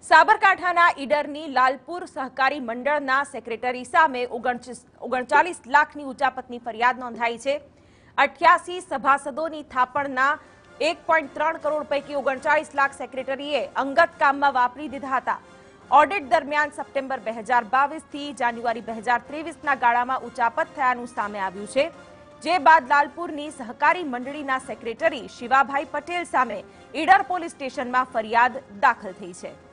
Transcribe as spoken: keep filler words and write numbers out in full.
સાબરકાંઠાના ઈડરની લાલપુર સહકારી મંડળના સેક્રેટરી સામે ઓગણચાલીસ લાખની ઉચાપતની ફરિયાદ નોંધાઈ છે। અઠ્યાસી સભાસદોની થાપણના એક પોઈન્ટ ત્રણ કરોડ પૈકી ઓગણચાલીસ લાખ સેક્રેટરીએ અંગત કામમાં વાપરી દીધા હતા। ઓડિટ દરમિયાન સપ્ટેમ્બર બે હજાર બાવીસ થી જાન્યુઆરી બે હજાર ત્રેવીસના ગાળામાં ઉચાપત થયાનું સામે આવ્યું છે, જે બાદ લાલપુરની સહકારી મંડળીના સેક્રેટરી શિવાભાઈ પટેલ સામે ઈડર પોલીસ સ્ટેશનમાં ફરિયાદ દાખલ થઈ છે।